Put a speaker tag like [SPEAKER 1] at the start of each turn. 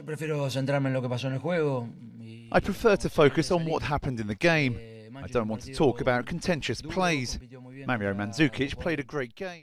[SPEAKER 1] I prefer to focus on what happened in the game. I don't want to talk about contentious plays. Mario Mandzukic played a great game.